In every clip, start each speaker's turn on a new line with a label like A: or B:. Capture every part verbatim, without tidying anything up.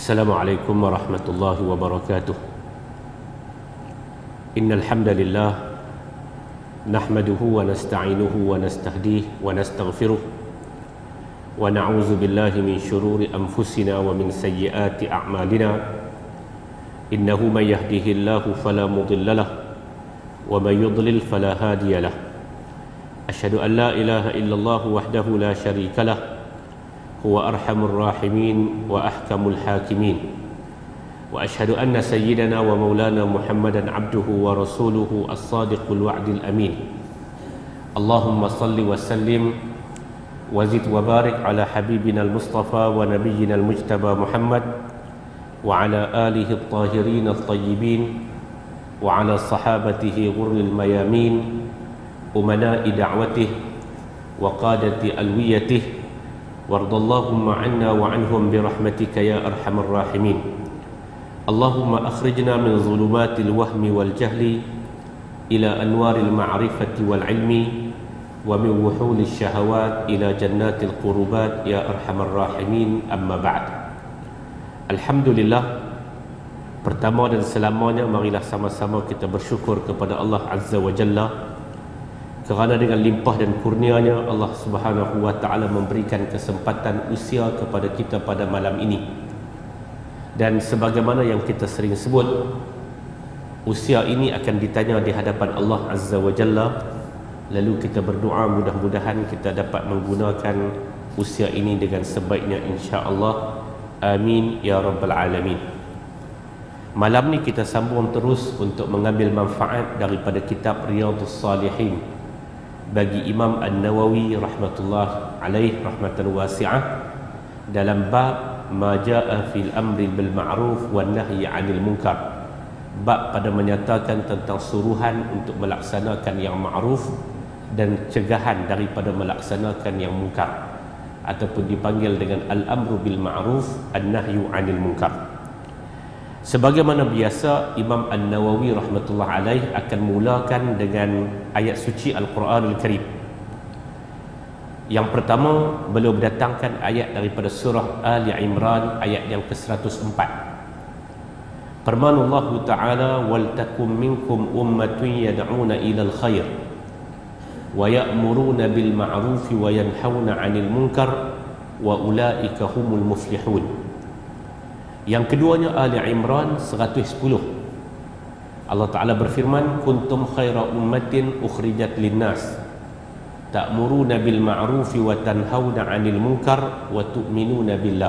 A: Assalamualaikum warahmatullahi wabarakatuh. Innal hamdalillah nahmaduhu wa nasta'inuhu wa nastahdihi wa nastaghfiruh wa na'udzu billahi min shururi anfusina wa min sayyiati a'malina. Innahu man yahdihillahu fala mudilla lahu wa man yudlil fala hadiya lahu. Asyhadu an la ilaha illallah wahdahu la syarika lahu huwa arhamur rahimin wa ahkamul hakimin. Wa asyhadu anna sayyidana wa maulana Muhammadan abduhu wa rasuluhu as-sadiqul wa'dil amin. Allahumma salli wa sallim wa zid wa barik ala habibina al-mustafa wa nabiyyina al-mujtaba Muhammad wa ala alihi at-tahirin at-tayyibin wa ala sahabatihi ghurril mayamin umana'i da'watihi wa qadati alwiyatihi wardallahumma anna wa anhum birahmatika ya arhamar rahimin. Allahumma akhrijna min zulumatil wahmi wal jahli ila anwaril ma'rifati wal ilmi wa min wuhulil syahawat ila jannatil qurubat ya arhamar rahimin. Amma ba'd. Alhamdulillah, pertama dan selamanya marilah sama-sama kita bersyukur kepada Allah Azza wa Jalla kerana dengan limpah dan kurnianya Allah Subhanahu wa taala memberikan kesempatan usia kepada kita pada malam ini. Dan sebagaimana yang kita sering sebut, usia ini akan ditanya di hadapan Allah Azza wa Jalla. Lalu kita berdoa mudah-mudahan kita dapat menggunakan usia ini dengan sebaiknya, insya-Allah. Amin ya rabbal alamin. Malam ni kita sambung terus untuk mengambil manfaat daripada kitab Riyadhus Salihin bagi Imam An-Nawawi rahmatullah alaih rahmatan wasi'ah dalam bab ma jaa fil amri bil ma'ruf wan nahyi 'anil munkar. Bab pada menyatakan tentang suruhan untuk melaksanakan yang ma'ruf dan cegahan daripada melaksanakan yang munkar, ataupun dipanggil dengan al-amru bil ma'ruf an-nahyu 'anil munkar. Sebagaimana biasa, Imam An-Nawawi rahmatullah alaih akan mulakan dengan ayat suci Al-Quranul Karim. Yang pertama, beliau berdatangkan ayat daripada surah Ali Imran ayat yang ke seratus empat. Firman Allah Ta'ala, wal takum minkum ummatun yad'una ilal khair wa ya'muruna bil ma'ruf wa yanhauna 'anil munkar wa ulaika humul muflihun. Yang keduanya Ali Imran seratus sepuluh. Allah Ta'ala berfirman, kuntum khaira ummatin ukhrijat linnas ta'muruna bil ma'rufi wa tanhauna 'anil munkar wa tu'minuna billah.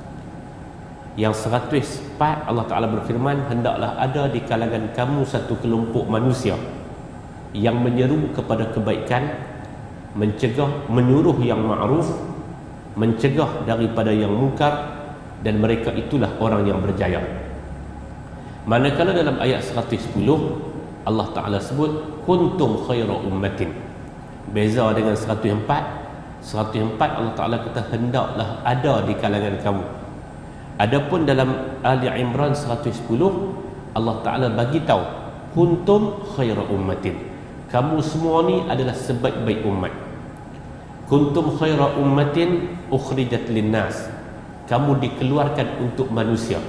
A: Yang seratus empat, Allah Ta'ala berfirman, hendaklah ada di kalangan kamu satu kelompok manusia yang menyeru kepada kebaikan, mencegah, menyuruh yang ma'ruf, mencegah daripada yang munkar, dan mereka itulah orang yang berjaya. Manakala dalam ayat seratus sepuluh Allah Ta'ala sebut kuntum khaira ummatin. Beza dengan seratus empat. seratus empat Allah Ta'ala kata hendaklah ada di kalangan kamu. Adapun dalam Ali Imran seratus sepuluh Allah Ta'ala bagi tahu kuntum khaira ummatin. Kamu semua ni adalah sebaik-baik umat. Kuntum khaira ummatin ukhrijat linnas. Kamu dikeluarkan untuk manusia.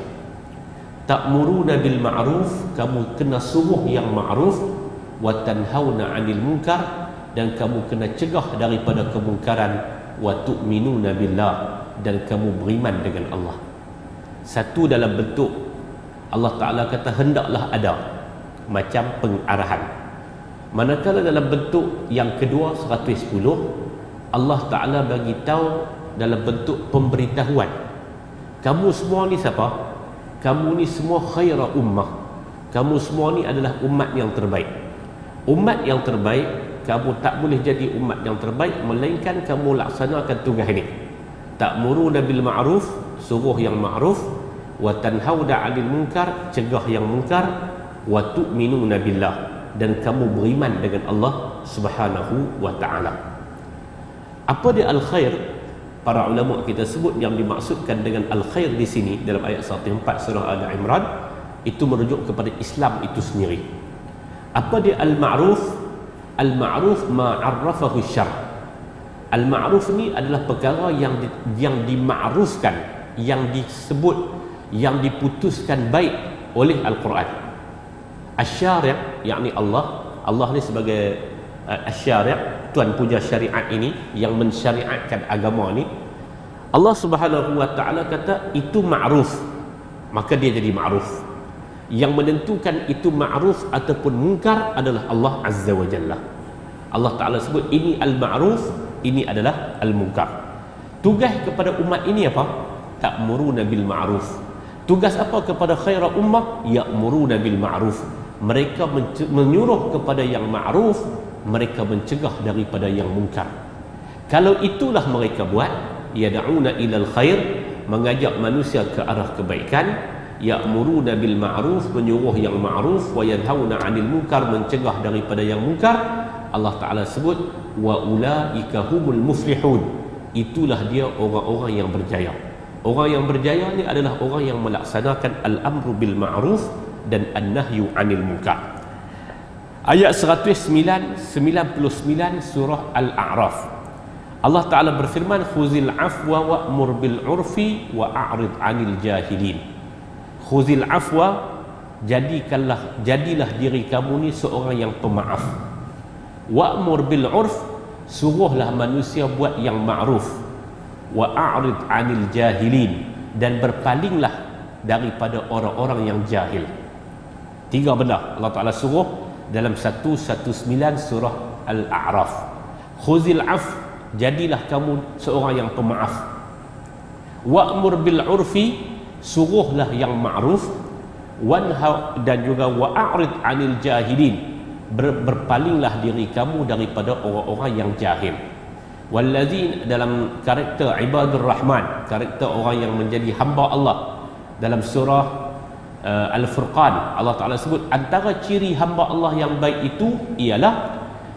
A: Ta'muruna bil ma'ruf, kamu kena suruh yang ma'ruf, wa tanhauna 'anil munkar, dan kamu kena cegah daripada kemungkaran, wa tu'minuna billah, dan kamu beriman dengan Allah. Satu dalam bentuk Allah Ta'ala kata hendaklah ada macam pengarahan. Manakala dalam bentuk yang kedua seratus sepuluh Allah Ta'ala bagi tahu dalam bentuk pemberitahuan. Kamu semua ni siapa? Kamu ni semua khaira ummah. Kamu semua ni adalah umat yang terbaik. Umat yang terbaik, kamu tak boleh jadi umat yang terbaik melainkan kamu laksanakan tugas ini. Ta'muruna bil ma'ruf, suruh yang ma'ruf, wa tanhauna 'anil munkar, cegah yang munkar, wa tu'minuna billah, dan kamu beriman dengan Allah Subhanahu wa taala. Apa dia al-khair? Para ulama kita sebut yang dimaksudkan dengan al-khair di sini dalam ayat seratus empat surah Ali Imran itu merujuk kepada Islam itu sendiri. Apa dia al-ma'ruf? Al-ma'ruf ma'arrafahu syar'. Al-ma'ruf ni adalah perkara yang di, yang dima'rufkan, yang disebut, yang diputuskan baik oleh Al-Quran. Asy-syari', yakni Allah, Allah ni sebagai uh, asy-syari', tuan punya syariat ini, yang mensyariatkan agama ni. Allah Subhanahu wa taala kata itu ma'ruf, maka dia jadi ma'ruf. Yang menentukan itu ma'ruf ataupun munkar adalah Allah Azza wa Jalla. Allah Ta'ala sebut ini al-ma'ruf, ini adalah al-munkar. Tugas kepada umat ini apa? Ta'muruna bil ma'ruf. Tugas apa kepada khairul ummah? Ya'muruna bil ma'ruf. Mereka menyuruh kepada yang ma'ruf, mereka mencegah daripada yang munkar. Kalau itulah mereka buat, yad'una ilal khair, mengajak manusia ke arah kebaikan, ya'muruna bil ma'ruf, menyuruh yang ma'ruf, wa yanhauna 'anil munkar, mencegah daripada yang munkar. Allah Ta'ala sebut wa ulaika humul muflihun, itulah dia orang-orang yang berjaya. Orang yang berjaya ni adalah orang yang melaksanakan al-amru bil ma'ruf dan an-nahyu 'anil munkar. Ayat seratus sembilan puluh sembilan surah Al-A'raf, Allah Ta'ala berfirman, khuzil afwa wa'mur bil urfi wa a'rid 'anil jahilin. Khuzil afwa, jadikanlah jadilah diri kamu ni seorang yang pemaaf. Wa'mur bil urf, suruhlah manusia buat yang ma'ruf. Wa a'rid 'anil jahilin, dan berpalinglah daripada orang-orang yang jahil. Tiga benda Allah Ta'ala suruh dalam seratus sembilan belas surah Al-A'raf. Khuzil af, jadilah kamu seorang yang pemaaf. Wa'mur bil urfi, suruhlah yang ma'ruf. Wanha, dan juga wa'arid 'anil jahilin, Ber, berpalinglah diri kamu daripada orang-orang yang jahil. Wallazin, dalam karakter ibadur rahman, karakter orang yang menjadi hamba Allah, dalam surah uh, Al-Furqan, Allah Ta'ala sebut antara ciri hamba Allah yang baik itu ialah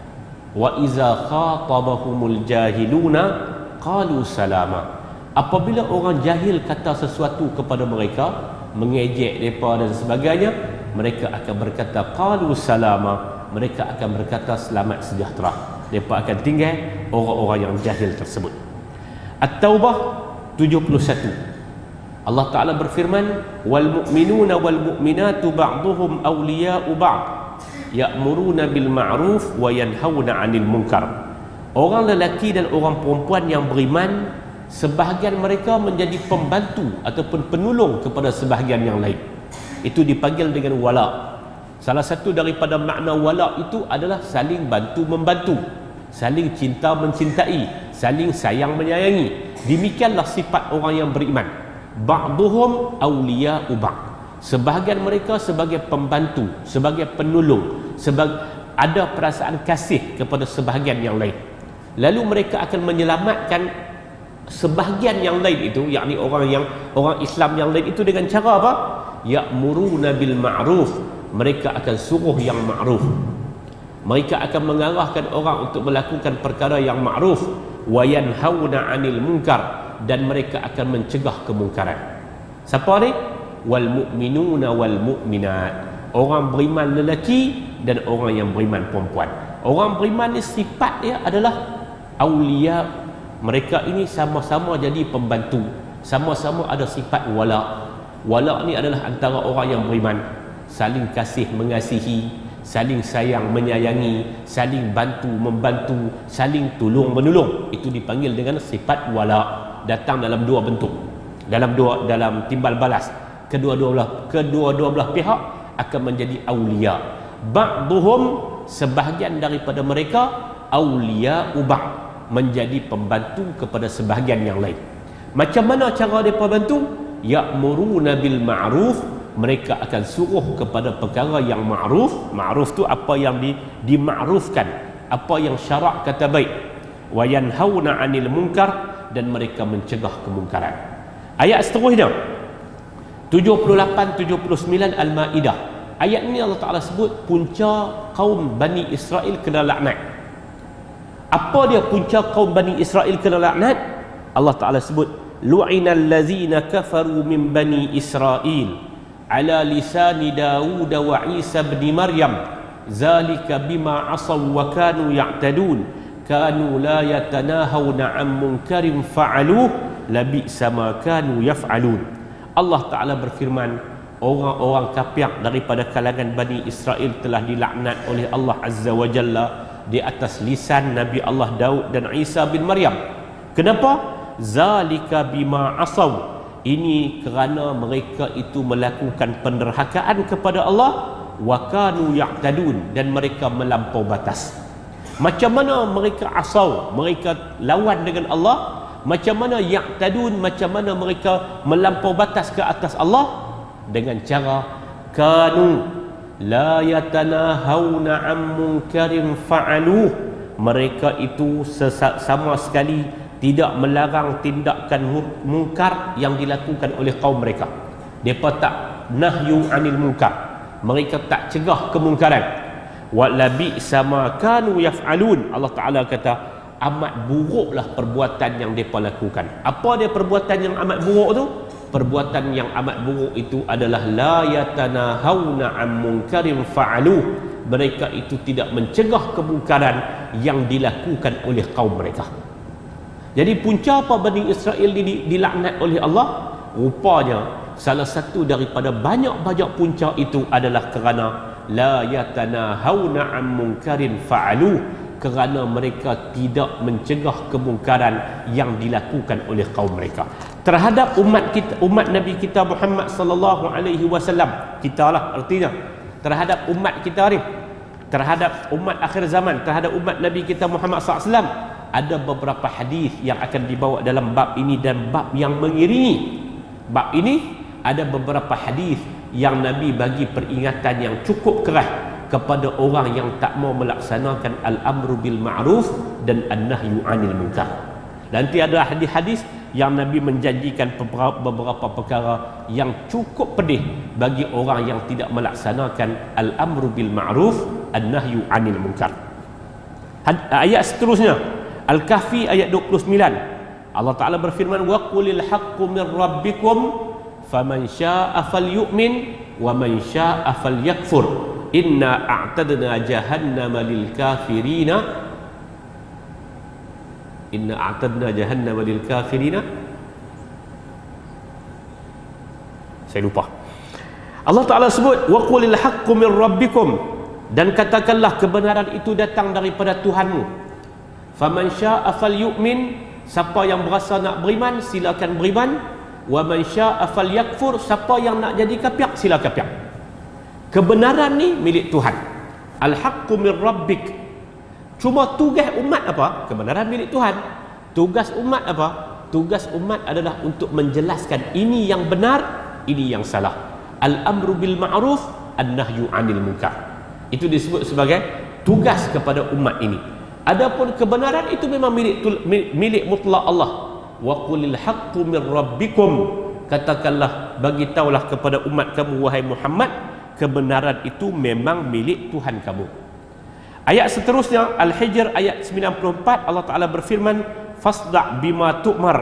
A: wa iza khatabahumul jahiluna qalu salama. Apabila orang jahil kata sesuatu kepada mereka, mengejek mereka dan sebagainya, mereka akan berkata qalu salama, mereka akan berkata selamat sejahtera. Mereka akan tinggal orang-orang yang jahil tersebut. At-Taubah tujuh puluh satu, Allah Ta'ala berfirman, wal mu'minuna wal mu'minatu ba'duhum awliya'u ba'd ya'muruna bil ma'ruf wa yanhauna 'anil munkar. Orang lelaki dan orang perempuan yang beriman, sebahagian mereka menjadi pembantu ataupun penolong kepada sebahagian yang lain. Itu dipanggil dengan wala. Salah satu daripada makna wala itu adalah saling bantu membantu, saling cinta mencintai, saling sayang menyayangi. Demikianlah sifat orang yang beriman. Ba'duhum awliya'u ba'd, sebahagian mereka sebagai pembantu, sebagai penolong, sebagai ada perasaan kasih kepada sebahagian yang lain. Lalu mereka akan menyelamatkan sebahagian yang lain itu, yakni orang yang orang Islam yang lain itu dengan cara apa? Ya'muruna bil ma'ruf, mereka akan suruh yang ma'ruf. Mereka akan mengarahkan orang untuk melakukan perkara yang ma'ruf. Wa yanhauna 'anil munkar, dan mereka akan mencegah kemungkaran. Siapa ni? Wal mu'minuna wal mu'minat, orang beriman lelaki dan orang yang beriman perempuan. Orang beriman ni sifat dia adalah awliya. Mereka ini sama-sama jadi pembantu, sama-sama ada sifat wala. Wala ni adalah antara orang yang beriman, saling kasih mengasihi, saling sayang menyayangi, saling bantu membantu, saling tolong menolong. Itu dipanggil dengan sifat wala. Datang dalam dua bentuk, dalam dua dalam timbal balas. Kedua-dua belah kedua-dua belah pihak akan menjadi aulia. Ba'duhum, sebahagian daripada mereka, aulia ubah, menjadi pembantu kepada sebahagian yang lain. Macam mana cara mereka bantu? Ya'muruna bil ma'ruf, mereka akan suruh kepada perkara yang ma'ruf. Ma'ruf tu apa yang di, dima'rufkan, apa yang syarak kata baik. Wa yanhauna 'anil munkar, dan mereka mencegah kemungkaran. Ayat seterusnya tujuh puluh lapan tujuh puluh sembilan Al-Maidah. Ayat ini Allah Ta'ala sebut punca kaum Bani Israel kena laknat. Apa dia punca kaum Bani Israel kena laknat? Allah Ta'ala sebut lu'inal ladzina kafaru min Bani Israel ala lisani Daud wa Isa ibn Maryam zalika bima asaw wa kanu ya'tadun kanu la yatanahawna 'an munkarin fa'aluh labi'sa ma kanu yaf'alun. Allah Ta'ala berfirman, orang-orang kafir daripada kalangan Bani Israel telah dilaknat oleh Allah Azza wa Jalla di atas lisan Nabi Allah Daud dan Isa bin Maryam. Kenapa? Zalika bima asaw. Ini kerana mereka itu melakukan penderhakaan kepada Allah, wa kanu ya'tadun, dan mereka melampau batas. Macam mana mereka asaw, mereka lawan dengan Allah? Macam mana ya'tadun, macam mana mereka melampau batas ke atas Allah? Dengan cara kanu la yatanahawna an munkarin fa'aluh. Mereka itu sama sekali tidak melarang tindakan mungkar yang dilakukan oleh kaum mereka. Mereka tak nahyu anil munkar, mereka tak cegah kemungkaran. Wa labi sama kanu yaf'alun. Allah Ta'ala kata amat buruklah perbuatan yang mereka lakukan. Apa dia perbuatan yang amat buruk tu? Perbuatan yang amat buruk itu adalah la yatanahawna an munkarin fa'aluh. Mereka itu tidak mencegah kemungkaran yang dilakukan oleh kaum mereka. Jadi punca apa Bani Israel dilaknat oleh Allah? Rupanya salah satu daripada banyak-banyak punca itu adalah kerana la yatanahawna an munkarin fa'aluh, kerana mereka tidak mencegah kemungkaran yang dilakukan oleh kaum mereka terhadap umat kita, umat Nabi kita Muhammad sallallahu alaihi wasallam. Kita lah artinya terhadap umat kita ni, terhadap umat akhir zaman, terhadap umat Nabi kita Muhammad sallallahu alaihi wasallam. Ada beberapa hadis yang akan dibawa dalam bab ini dan bab yang mengiringi bab ini. Ada beberapa hadis yang Nabi bagi peringatan yang cukup keras kepada orang yang tak mau melaksanakan al-amru bil ma'ruf dan an-nahyu 'anil munkar. Nanti ada hadis-hadis yang Nabi menjanjikan beberapa perkara yang cukup pedih bagi orang yang tidak melaksanakan al-amru bil ma'ruf, an-nahyu 'anil munkar. Ayat seterusnya Al-Kahfi ayat dua puluh sembilan, Allah Ta'ala berfirman, wa qulil haqqu min rabbikum faman syaa'a falyu'min wa man syaa'a falyakfur inna a'tadna jahannama lil kafirina inna a'tadna jahannama lil kafirina saya lupa. Allah Ta'ala sebut wa qulil haqqu min rabbikum, dan katakanlah kebenaran itu datang daripada Tuhanmu. Faman syaa'a falyu'min, siapa yang berasa nak beriman silakan beriman. Wa man syaa'a falyakfur, siapa yang nak jadi kafir sila kafir. Kebenaran ni milik Tuhan. Al-haqqu min rabbik. Cuma tugas umat apa? Kebenaran milik Tuhan. Tugas umat apa? Tugas umat adalah untuk menjelaskan ini yang benar, ini yang salah. Al-amru bil ma'ruf, an-nahyu 'anil munkar. Itu disebut sebagai tugas kepada umat ini. Adapun kebenaran itu memang milik milik mutlak Allah. Wa qulil haqqu min rabbikum, katakanlah, bagi taulah kepada umat kamu wahai Muhammad, kebenaran itu memang milik Tuhan kamu. Ayat seterusnya Al-Hijr ayat sembilan puluh empat, Allah Ta'ala berfirman, fasda' bima tu'mar.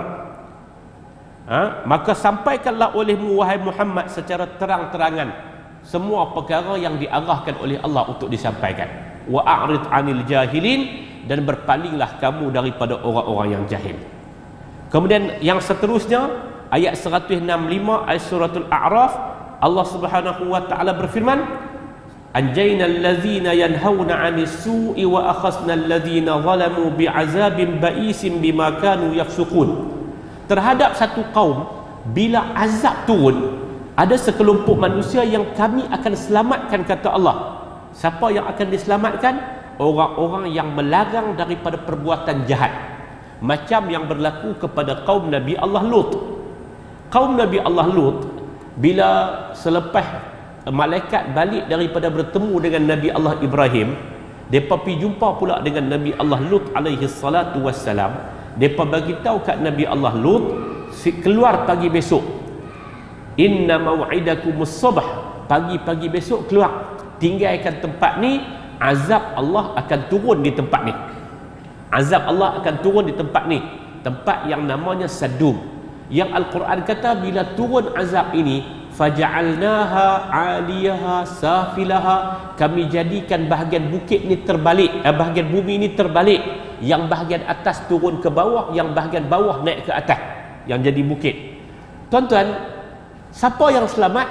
A: Ha? Maka sampaikanlah olehmu wahai Muhammad secara terang-terangan semua perkara yang diarahkan oleh Allah untuk disampaikan. Wa a'rid 'anil jahilin, dan berpalinglah kamu daripada orang-orang yang jahil. Kemudian yang seterusnya ayat seratus enam puluh lima ayat suratul A'raf, Allah Subhanahu wa taala berfirman, anjayna allazina yanhauna 'anis su'i wa akhasna allazina zalamu bi'azabin ba'isin bima kanu yafsukun. Terhadap satu kaum bila azab turun, ada sekelompok manusia yang kami akan selamatkan, kata Allah. Siapa yang akan diselamatkan? Orang-orang yang melarang daripada perbuatan jahat, macam yang berlaku kepada kaum Nabi Allah Lut. Kaum Nabi Allah Lut, bila selepas malaikat balik daripada bertemu dengan Nabi Allah Ibrahim, mereka pergi jumpa pula dengan Nabi Allah Lut alaihi salatu wassalam. Mereka bagi tahu kat Nabi Allah Lut, keluar pagi besok, inna mau'idakumus subh, pagi-pagi besok keluar, tinggalkan tempat ni, azab Allah akan turun di tempat ni. Azab Allah akan turun di tempat ni, tempat yang namanya Sadum. Yang Al-Quran kata bila turun azab ini, faja'alnaha 'aliyaha safilaha, kami jadikan bahagian bukit ni terbalik, eh, bahagian bumi ni terbalik, yang bahagian atas turun ke bawah, yang bahagian bawah naik ke atas, yang jadi bukit. Tuan-tuan, Siapa yang selamat?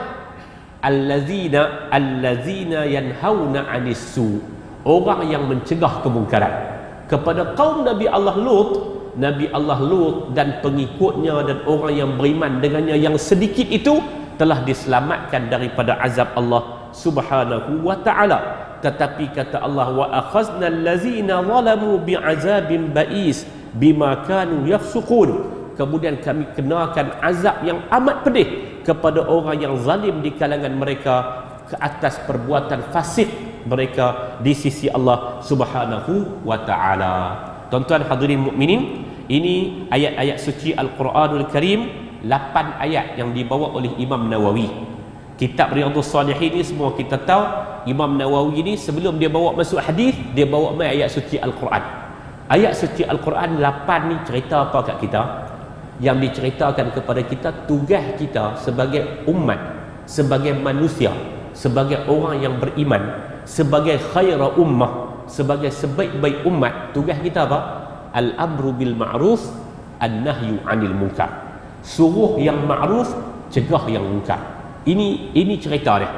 A: Allazina allazina yanhauna 'anis su. Orang yang mencegah kemungkaran. Kepada kaum Nabi Allah Lut, Nabi Allah Lut dan pengikutnya dan orang yang beriman dengannya yang sedikit itu telah diselamatkan daripada azab Allah Subhanahu wa ta'ala. Tetapi kata Allah, wa akhazna allazina zalamu bi'azabin ba'is bima kanu yafsukun. Kemudian kami kenakan azab yang amat pedih kepada orang yang zalim di kalangan mereka ke atas perbuatan fasik mereka di sisi Allah Subhanahu wa ta'ala. Tuan-tuan hadirin mukminin, ini ayat-ayat suci Al-Quranul Karim, lapan ayat yang dibawa oleh Imam Nawawi. Kitab Riyadhus Salihin ni semua kita tahu, Imam Nawawi ni sebelum dia bawa masuk hadis, dia bawa mai ayat suci Al-Quran. Ayat suci Al-Quran lapan ni cerita apa kat kita? Yang diceritakan kepada kita tugas kita sebagai umat, sebagai manusia, sebagai orang yang beriman, sebagai khaira ummah, sebagai sebaik-baik umat, tugas kita apa? Al-amru bil ma'ruf, an-nahyu 'anil munkar. Suruh yang ma'ruf, cegah yang munkar. Ini ini cerita dia.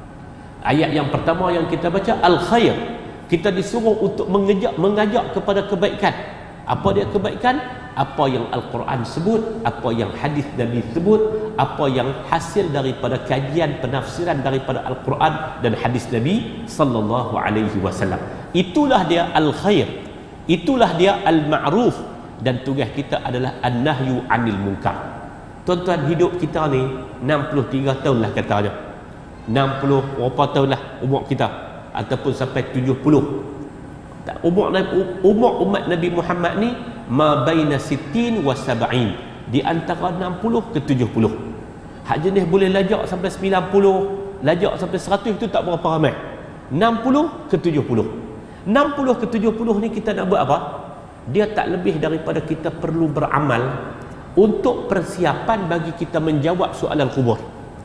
A: Ayat yang pertama yang kita baca, al-khair. Kita disuruh untuk mengajak mengajak kepada kebaikan. Apa dia kebaikan? Apa yang Al-Quran sebut, apa yang hadis Nabi sebut, apa yang hasil daripada kajian penafsiran daripada Al-Quran dan hadis Nabi sallallahu alaihi wasallam. Itulah dia al-khair. Itulah dia al-ma'ruf, dan tugas kita adalah an-nahyu 'anil munkar. Tuan-tuan, hidup kita ni enam puluh tiga tahun lah katanya. enam puluh berapa tahun lah umur kita, ataupun sampai tujuh puluh. Umur umur umat Nabi Muhammad ni ma baina sittin wa sab'in, di antara enam puluh ke tujuh puluh. Hak jenis boleh lajak sampai sembilan puluh, lajak sampai seratus, itu tak berapa ramai. enam puluh ke tujuh puluh. enam puluh ke tujuh puluh ni kita nak buat apa? Dia tak lebih daripada kita perlu beramal untuk persiapan bagi kita menjawab soalan kubur.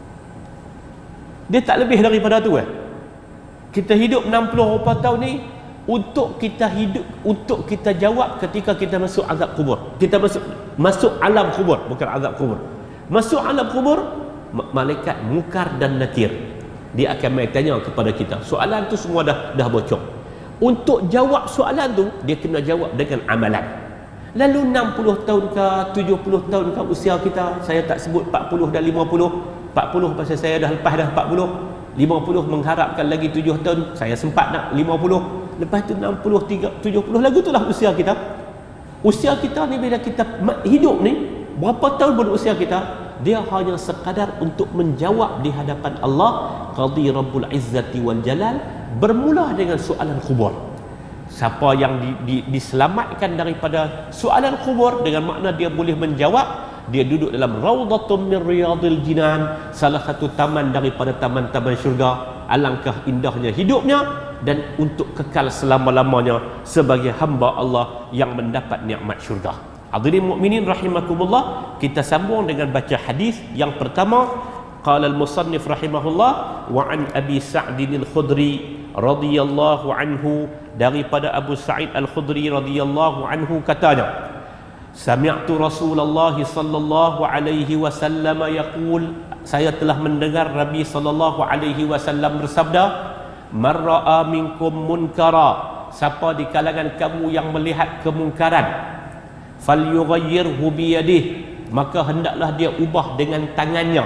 A: Dia tak lebih daripada tu eh. Kita hidup enam puluh berapa tahun ni untuk kita hidup, untuk kita jawab ketika kita masuk azab kubur. Kita masuk masuk alam kubur, bukan azab kubur. Masuk alam kubur, malaikat Munkar dan Nakir, dia akan mai tanya kepada kita. Soalan tu semua dah dah bocor. Untuk jawab soalan tu, dia kena jawab dengan amalan. Lalu enam puluh tahun ke tujuh puluh tahun ke usia kita, saya tak sebut empat puluh dan lima puluh. empat puluh pasal saya dah lepas dah empat puluh. lima puluh mengharapkan lagi tujuh tahun, saya sempat nak lima puluh. Lepas tu enam puluh, tujuh puluh, lagu itulah usia kita. Usia kita ni bila kita hidup ni, berapa tahun berusia kita, dia hanya sekadar untuk menjawab di hadapan Allah Qadhi Rabbul Izzati wal Jalal, bermula dengan soalan kubur. Siapa yang di, di, diselamatkan daripada soalan kubur dengan makna dia boleh menjawab, dia duduk dalam Raudhatun min Riyadil Jinan, salah satu taman daripada taman-taman syurga. Alangkah indahnya hidupnya, dan untuk kekal selama-lamanya sebagai hamba Allah yang mendapat nikmat syurga. Hadirin mukminin rahimakumullah, kita sambung dengan baca hadis yang pertama. Qala al-musannif rahimahullah, wa an Abi Sa'd al-Khudri radhiyallahu anhu, daripada Abu Sa'id al-Khudri radhiyallahu anhu katanya, sami'tu Rasulullah sallallahu alaihi wasallam yaqul, saya telah mendengar Nabi sallallahu alaihi wasallam bersabda, man ra'a minkum munkara, siapa di kalangan kamu yang melihat kemungkaran, falyughayyirhu biyadihi, maka hendaklah dia ubah dengan tangannya.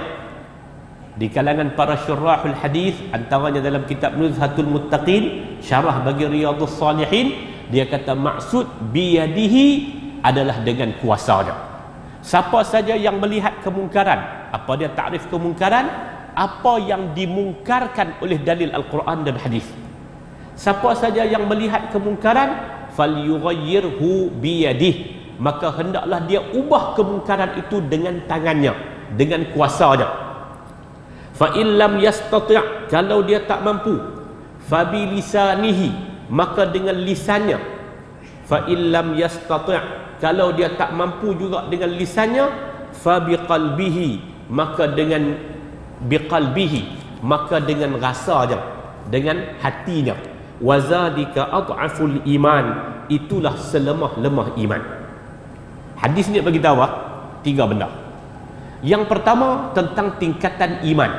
A: Di kalangan para syurahul hadis, antaranya dalam kitab Nuzhatul Muttaqin, syarah bagi Riyadhus Salihin, dia kata maksud biyadihi adalah dengan kuasanya. Siapa saja yang melihat kemungkaran, apa dia takrif kemungkaran? Apa yang dimungkarkan oleh dalil Al-Quran dan hadis. Siapa saja yang melihat kemungkaran, falyughayyirhu biyadihi, maka hendaklah dia ubah kemungkaran itu dengan tangannya, dengan kuasanya. Fa in lam yastati', kalau dia tak mampu, fa bi lisanihi, maka dengan lisannya. Fa in lam yastati', kalau dia tak mampu juga dengan lisannya, fa biqalbihi, maka dengan biqalbihi, maka dengan rasanya, dengan hatinya. Wazadika ad'aful iman, itulah selemah-lemah iman. Hadis ni bagi tahu tiga benda. Yang pertama tentang tingkatan iman.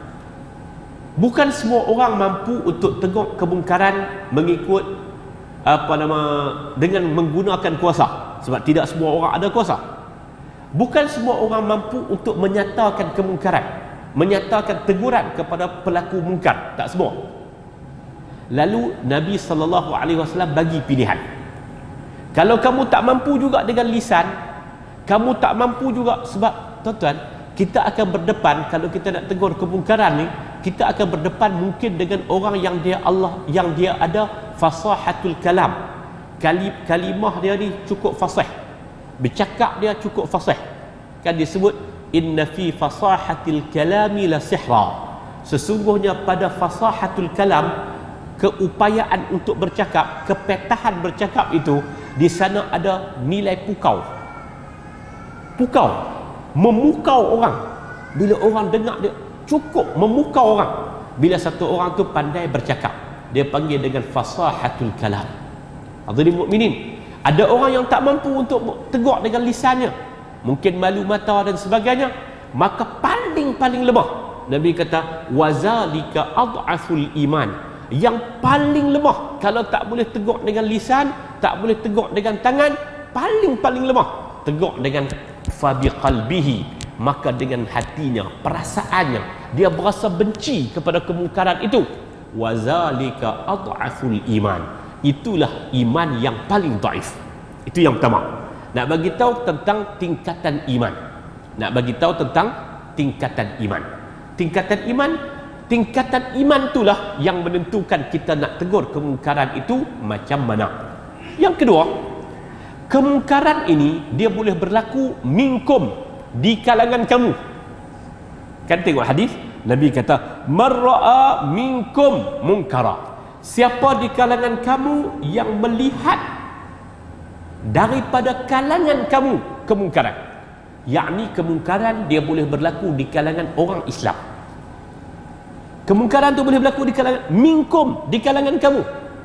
A: Bukan semua orang mampu untuk tegur kemungkaran mengikut apa nama dengan menggunakan kuasa, sebab tidak semua orang ada kuasa. Bukan semua orang mampu untuk menyatakan kemungkaran, menyatakan teguran kepada pelaku mungkar, tak semua. Lalu Nabi sallallahu alaihi wasallam bagi pilihan. Kalau kamu tak mampu juga dengan lisan, kamu tak mampu juga, sebab tuan-tuan, kita akan berdepan, kalau kita nak tegur kemungkaran ni, kita akan berdepan mungkin dengan orang yang dia Allah, yang dia ada fasahatul kalam. Kali, kalimah dia ni cukup fasih, bercakap dia cukup fasih. Kan disebut inna fi fasahatil kalami la sihra. Sesungguhnya pada fasahatul kalam, keupayaan untuk bercakap, kepetahan bercakap itu, di sana ada nilai pukau. Pukau, memukau orang. Bila orang dengar dia, cukup memukau orang. Bila satu orang tu pandai bercakap, dia panggil dengan fasahatul kalam. Hadirin mukminin, ada orang yang tak mampu untuk tegur dengan lisannya, mungkin malu mata dan sebagainya, maka paling-paling lemah. Nabi kata wazalika ad'aful iman. Yang paling lemah, kalau tak boleh tegur dengan lisan, tak boleh tegur dengan tangan, paling-paling lemah tegur dengan fabiqalbihi, maka dengan hatinya, perasaannya, dia berasa benci kepada kemungkaran itu. Wazalika ad'aful iman. Itulah iman yang paling dhaif. Itu yang pertama. Nak bagi tahu tentang tingkatan iman. Nak bagi tahu tentang tingkatan iman. Tingkatan iman, tingkatan iman itulah yang menentukan kita nak tegur kemungkaran itu macam mana. Yang kedua, kemungkaran ini dia boleh berlaku minkum, di kalangan kamu. Kan tengok hadis, Nabi kata marra'a minkum munkara. Siapa di kalangan kamu yang melihat daripada kalangan kamu kemungkaran, yakni kemungkaran dia boleh berlaku di kalangan orang Islam. Kemungkaran tu boleh berlaku di kalangan minkum, di kalangan kamu.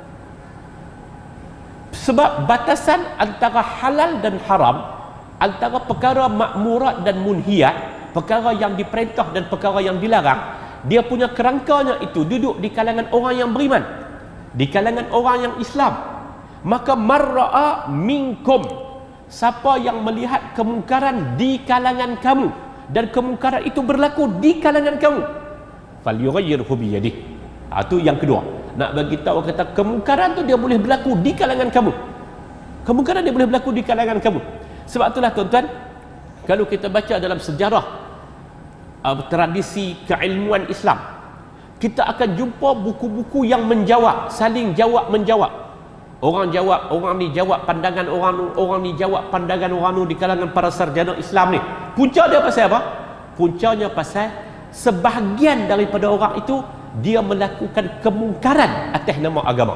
A: Sebab batasan antara halal dan haram, antara perkara makmurat dan munhiyat, perkara yang diperintah dan perkara yang dilarang, dia punya kerangkanya itu duduk di kalangan orang yang beriman, di kalangan orang yang Islam. Maka marra'a minkum, siapa yang melihat kemungkaran di kalangan kamu dan kemungkaran itu berlaku di kalangan kamu, falyughayyirhu biyadihi. Ah, tu yang kedua. Nak bagi tahu kata kemungkaran tu dia boleh berlaku di kalangan kamu. Kemungkaran dia boleh berlaku di kalangan kamu. Sebab itulah tuan-tuan, kalau kita baca dalam sejarah uh, tradisi keilmuan Islam, kita akan jumpa buku-buku yang menjawab, saling jawab menjawab. Orang jawab, orang ni jawab pandangan orang ni, orang ni jawab pandangan orang ni di kalangan para sarjana Islam ni. Punca dia pasal apa? Puncanya pasal sebahagian daripada orang itu dia melakukan kemungkaran atas nama agama.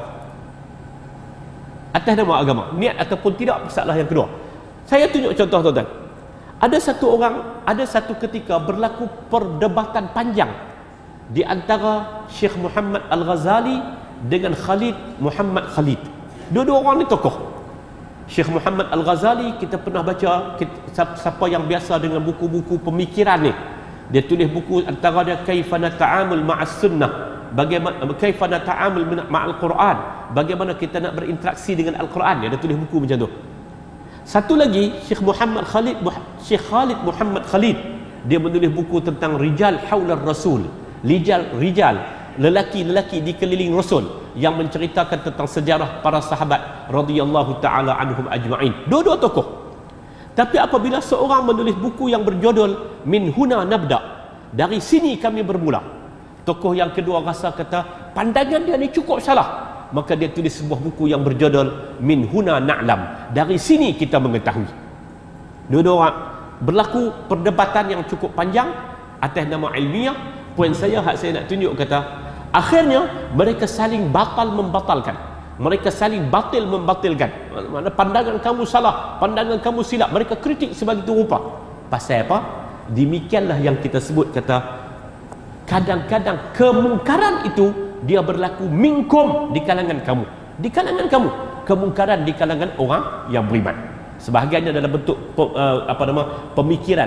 A: Atas nama agama, niat ataupun tidak, masalah yang kedua. Saya tunjuk contoh tuan-tuan. Ada satu orang, ada satu ketika berlaku perdebatan panjang di antara Syekh Muhammad Al-Ghazali dengan Khalid Muhammad Khalid. Dua-dua orang ni tokoh. Syekh Muhammad Al-Ghazali, kita pernah baca, kita, siapa yang biasa dengan buku-buku pemikiran ni, dia tulis buku antara dia Kaifa Nata'amul Ma'as Sunnah, bagaimana Kaifa Nata'amul Ma'al Quran, bagaimana kita nak berinteraksi dengan Al-Quran. Dia ada tulis buku macam tu. Satu lagi Syekh Muhammad Khalid, Syekh Khalid Muhammad Khalid, dia menulis buku tentang rijal haular rasul, rijal rijal lelaki-lelaki di keliling Rasul, yang menceritakan tentang sejarah para sahabat radhiyallahu taala anhum ajma'in. Dua-dua tokoh. Tapi apabila seorang menulis buku yang berjudul Min Huna Nabda, dari sini kami bermula, tokoh yang kedua rasa kata pandangan dia ni cukup salah, maka dia tulis sebuah buku yang berjudul Min Huna Na'lam, dari sini kita mengetahui. Dua-dua orang berlaku perdebatan yang cukup panjang atas nama ilmiah. Poin saya, hak saya nak tunjuk kata, akhirnya mereka saling batal membatalkan, mereka saling batil membatilkan. Mana pandangan kamu salah, pandangan kamu silap, mereka kritik sebagai itu rupa. Pasal apa? Demikianlah yang kita sebut kata, kadang-kadang kemungkaran itu dia berlaku minkum, di kalangan kamu, di kalangan kamu, kemungkaran di kalangan orang yang beriman. Sebahagiannya dalam bentuk uh, apa nama pemikiran,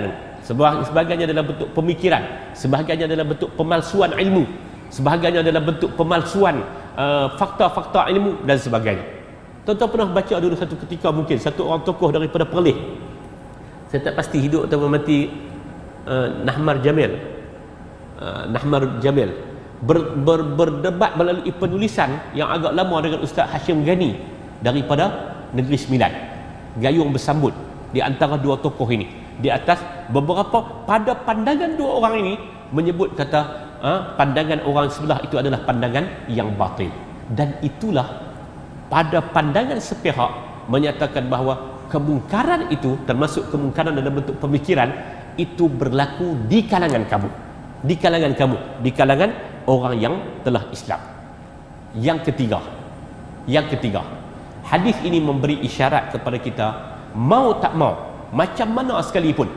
A: Sebahagiannya dalam bentuk pemikiran, sebahagiannya dalam bentuk pemalsuan ilmu, sebahagiannya dalam bentuk pemalsuan uh, fakta-fakta ilmu dan sebagainya. Tuan-tuan pernah baca dulu satu ketika mungkin satu orang tokoh daripada Perlis, saya tak pasti hidup atau mati, uh, Nahmar Jamil uh, Nahmar Jamil ber, ber, berdebat melalui penulisan yang agak lama dengan Ustaz Hashim Ghani daripada Negeri Sembilan, gayung bersambut di antara dua tokoh ini di atas beberapa, pada pandangan dua orang ini menyebut kata uh, pandangan orang sebelah itu adalah pandangan yang batil, dan itulah pada pandangan sepihak menyatakan bahawa kemungkaran itu, termasuk kemungkaran dalam bentuk pemikiran, itu berlaku di kalangan kamu, di kalangan kamu, di kalangan orang yang telah Islam. Yang ketiga, yang ketiga, hadis ini memberi isyarat kepada kita, mau tak mau, macam mana sekalipun,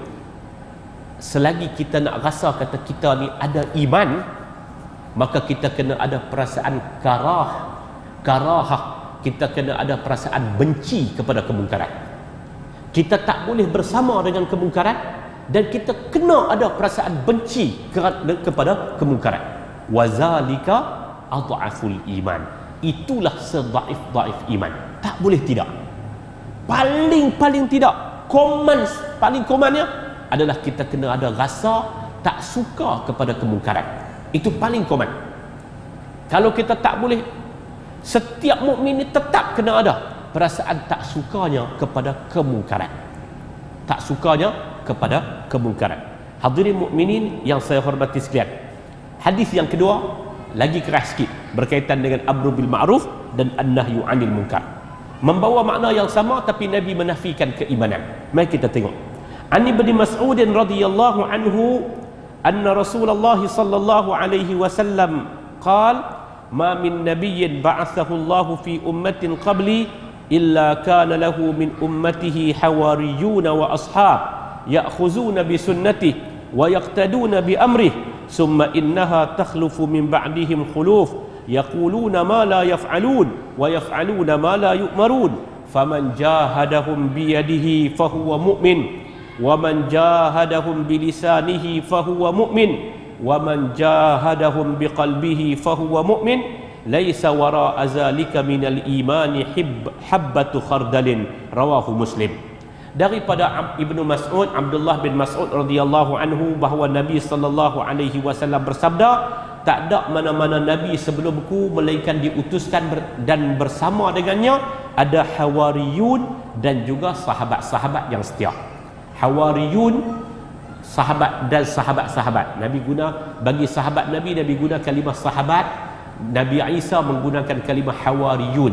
A: selagi kita nak rasa kata kita ni ada iman, maka kita kena ada perasaan karah, karahah, kita kena ada perasaan benci kepada kemungkaran. Kita tak boleh bersama dengan kemungkaran, dan kita kena ada perasaan benci kepada kemungkaran. Wazalika adhaful iman, itulah sedaif-daif iman. Tak boleh tidak, paling-paling tidak, koman, paling komannya adalah kita kena ada rasa tak suka kepada kemungkaran. Itu paling koman. Kalau kita tak boleh, setiap mukmin ini tetap kena ada perasaan tak sukanya kepada kemungkaran, tak sukanya kepada kemungkaran. Hadirin mukminin yang saya hormati sekalian, hadis yang kedua lagi keras sikit, berkaitan dengan amru bil ma'ruf dan an-nahyu 'anil munkar, membawa makna yang sama tapi Nabi menafikan keimanan. Mari kita tengok. An Ibnu Mas'ud radhiyallahu anhu anna Rasulullah sallallahu alaihi wasallam qala ma min nabiyyin ba'athahu Allah fi ummatin qabli illa kana lahu min ummatihi hawariyun wa ashab ya'khuzuna bi sunnatihi wa yaqtaduna bi amrihi summa innaha takhlufu min ba'dihim khuluf yaquluna ma la yaf'alun wa yaf'aluna ma la yu'marun faman jahadahum bi yadihi fahuwa mu'min wa man jahadahum bi lisanihi fahuwa mu'min wa man jahadahum biqalbihi fahuwa mu'min laisa wara'a zalika minal imani hib, habbatu khardalin. Rawahu Muslim. Daripada Ibnu Mas'ud, Abdullah bin Mas'ud radhiyallahu anhu, bahawa Nabi sallallahu alaihi wasallam bersabda, tak ada mana-mana nabi sebelumku melainkan diutuskan ber, dan bersama dengannya ada hawariyun dan juga sahabat-sahabat yang setia. Hawariyun, sahabat dan sahabat-sahabat. Nabi guna bagi sahabat Nabi, Nabi guna kalimah sahabat. Nabi Isa menggunakan kalimah hawariyun.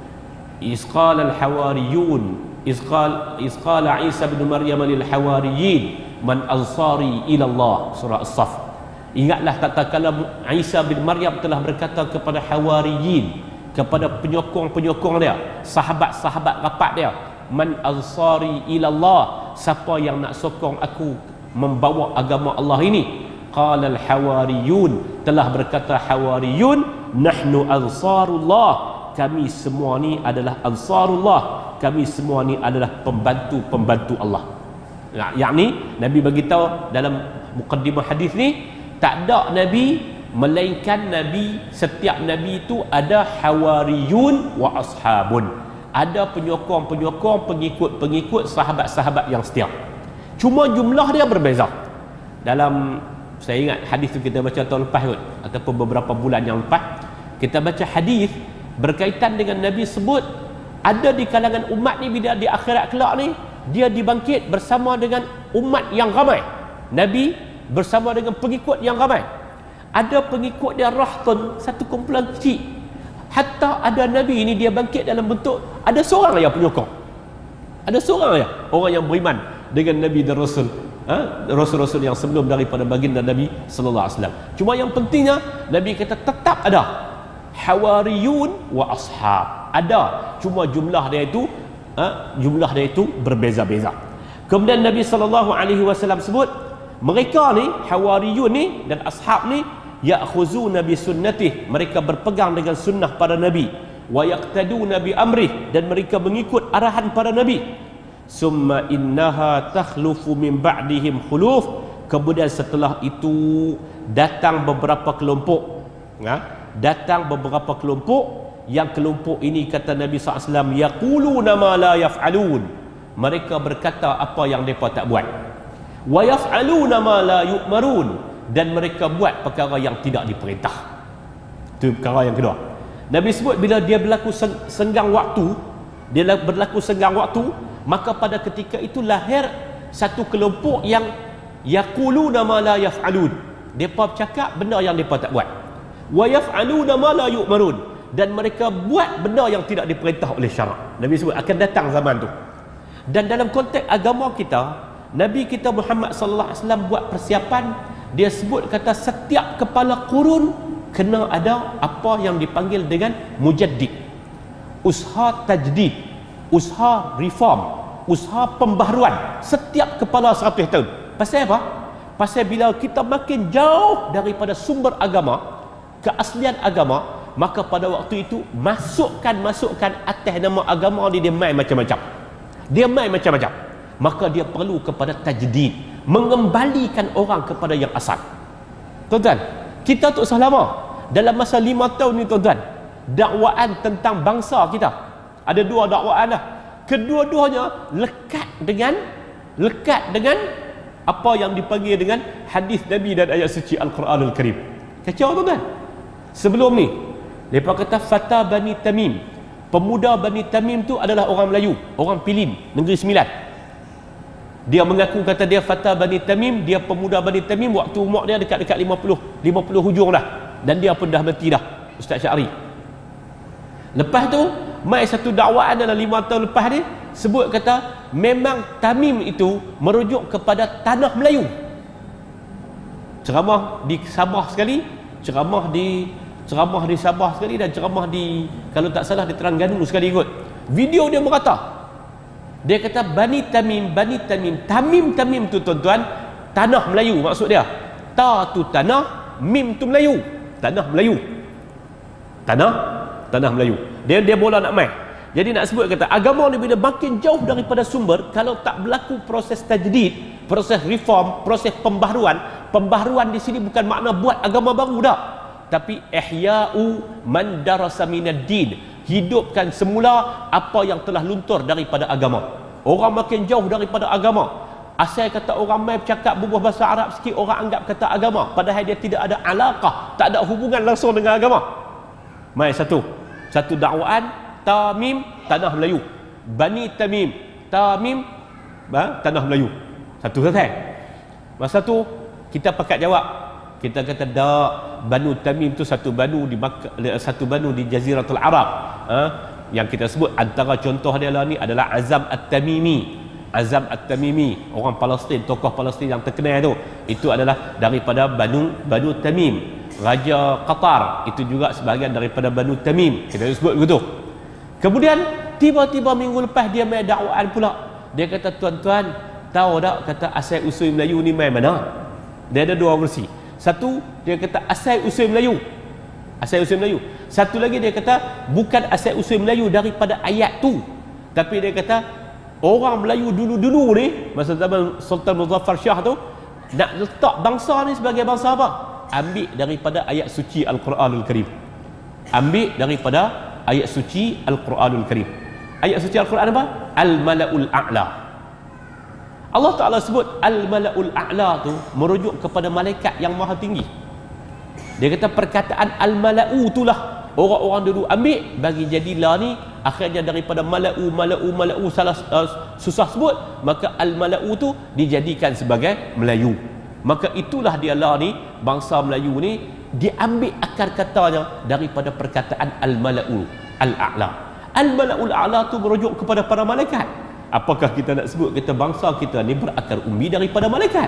A: Isqal al-hawariyun, isqal isqala Isa bin Maryam lil hawariyin man ansari ila Allah, surah As-Saff. Ingatlah tatkala Isa bin Maryam telah berkata kepada hawariyin, kepada penyokong-penyokong dia, sahabat-sahabat rapat dia, man ansari ila Allah, siapa yang nak sokong aku membawa agama Allah ini. Qala al-hawariyun, telah berkata hawariyun, nahnu ansarullah, kami semua ni adalah ansarullah, kami semua ni adalah pembantu-pembantu Allah. Ya, yakni Nabi bagi tahu dalam mukaddimah hadis ni, tak ada nabi melainkan nabi, setiap nabi itu ada hawariyun wa ashabun, ada penyokong-penyokong, pengikut-pengikut, sahabat-sahabat yang setia. Cuma jumlah dia berbeza. Dalam, saya ingat hadis tu kita baca tahun lepas kot, ataupun beberapa bulan yang lepas, kita baca hadis berkaitan dengan Nabi sebut ada di kalangan umat ni bila di akhirat kelak ni, dia dibangkit bersama dengan umat yang ramai. Nabi bersama dengan pengikut yang ramai. Ada pengikut dia rahtun, satu kumpulan kecil. Hatta ada Nabi ini dia bangkit dalam bentuk ada seorang yang penyokong, ada seorang ya orang yang beriman dengan Nabi dan Rasul, ha? Rasul-Rasul yang sebelum daripada baginda Nabi sallallahu alaihi wasallam. Cuma yang pentingnya Nabi kata tetap ada hawariyun wa ashab, ada, cuma jumlah dia itu ha? jumlah dia itu berbeza-beza. Kemudian Nabi sallallahu alaihi wasallam sebut mereka ni hawariyun ni dan ashab ni ya'khuzuna bi sunnatih, mereka berpegang dengan sunnah para nabi, wa yaqtaduna bi amrih, dan mereka mengikut arahan para nabi. summa innaha takhlufu min ba'dihim khuluf, kemudian setelah itu datang beberapa kelompok, ya, datang beberapa kelompok, yang kelompok ini kata Nabi sallallahu alaihi wasallam yaquluna ma la yaf'alun, mereka berkata apa yang mereka tak buat, wa yaf'aluna ma la yu'marun, dan mereka buat perkara yang tidak diperintah. Itu perkara yang kedua. Nabi sebut bila dia berlaku senggang waktu, dia berlaku senggang waktu, maka pada ketika itu lahir satu kelompok yang yaquluna ma la yaf'alun, depa bercakap benda yang depa tak buat, wa yaf'aluna ma la yu'marun, dan mereka buat benda yang tidak diperintah oleh syarak. Nabi sebut akan datang zaman tu. Dan dalam konteks agama kita, Nabi kita Muhammad sallallahu alaihi wasallam buat persiapan. Dia sebut kata setiap kepala kurun kena ada apa yang dipanggil dengan mujaddid, usaha tajdid, usaha reform, usaha pembaharuan setiap kepala seratus tahun. Pasal apa? Pasal bila kita makin jauh daripada sumber agama, keaslian agama, maka pada waktu itu masukkan-masukkan atas nama agama ni dia main macam-macam. Dia main macam-macam. Maka dia perlu kepada tajdid, mengembalikan orang kepada yang asal. Tuan-tuan, kita tak usah lama. Dalam masa lima tahun ni tuan-tuan, dakwaan tentang bangsa kita ada dua dakwaan dah. Kedua-duanya lekat dengan lekat dengan apa yang dipanggil dengan hadis Nabi dan ayat suci Al-Quranul Karim. Kacau tuan-tuan. Sebelum ni mereka kata Fata Bani Tamim, pemuda Bani Tamim tu adalah orang Melayu, orang Pilin, Negeri Sembilan. Dia mengaku kata dia Fata Bani Tamim, dia pemuda Bani Tamim, waktu umur dia dekat-dekat lima puluh lima puluh hujung dah, dan dia pun dah mati dah, Ustaz Syahri. Lepas tu mai satu dakwaan dalam lima tahun lepas ni sebut kata memang Tamim itu merujuk kepada tanah Melayu. Ceramah di Sabah sekali, ceramah di ceramah di Sabah sekali, dan ceramah di, kalau tak salah, di Terengganu sekali kot. Video dia berkata, dia kata Bani Tamim, Bani Tamim, Tamim Tamim tu tuan-tuan tanah Melayu maksud dia. Ta tu tanah, mim tu Melayu, tanah Melayu, tanah tanah Melayu. Dia dia bola nak main. Jadi nak sebut kata agama ni bila makin jauh daripada sumber, kalau tak berlaku proses tajdid, proses reform, proses pembaharuan. Pembaharuan di sini bukan makna buat agama baru dah, tapi ihya'u man darasa minad din, hidupkan semula apa yang telah luntur daripada agama. Orang makin jauh daripada agama, asal kata orang mai bercakap berbuah bahasa Arab sikit, orang anggap kata agama, padahal dia tidak ada alaqah, tak ada hubungan langsung dengan agama. Mai satu satu dakwaan Tamim tanah Melayu, Bani Tamim, Tamim bah, tanah Melayu. Satu selesai. Masa tu kita pakat jawab, kita kata dak, Banu Tamim tu satu banu di Makkah, satu banu di Jaziratul Arab, ha? Yang kita sebut antara contoh dia lah ni adalah Azam At-Tamimi. Azam At-Tamimi, orang Palestin, tokoh Palestin yang terkenal tu, itu adalah daripada Banu Banu Tamim. Raja Qatar itu juga sebahagian daripada Banu Tamim, kita sebut begitu. Kemudian tiba-tiba minggu lepas dia main dakwaan pula. Dia kata tuan-tuan tahu tak kata asal usul Melayu ni main mana? Dia ada dua versi. Satu dia kata asal usul Melayu, asal usul Melayu. Satu lagi dia kata bukan asal usul Melayu daripada ayat tu, tapi dia kata orang Melayu dulu-dulu ni masa zaman Sultan Muzaffar Shah tu nak letak bangsa ni sebagai bangsa apa? Ambil daripada ayat suci Al-Quranul Karim. Ambil daripada ayat suci Al-Quranul Karim. Ayat suci Al-Quran apa? Al-Mala'ul A'la. Allah Ta'ala sebut Al-Mala'ul A'la tu merujuk kepada malaikat yang maha tinggi. Dia kata perkataan Al-Mala'u itulah orang-orang dulu ambil bagi jadilah ni, akhirnya daripada Mala'u, Mala'u, Mala'u salah uh, susah sebut, maka Al-Mala'u tu dijadikan sebagai Melayu. Maka itulah dia lah ni, bangsa Melayu ni diambil akar katanya daripada perkataan Al-Mala'u Al-A'la. Al-Mala'ul A'la tu merujuk kepada para malaikat. Apakah kita nak sebut kita bangsa kita ni berakar umbi daripada malaikat?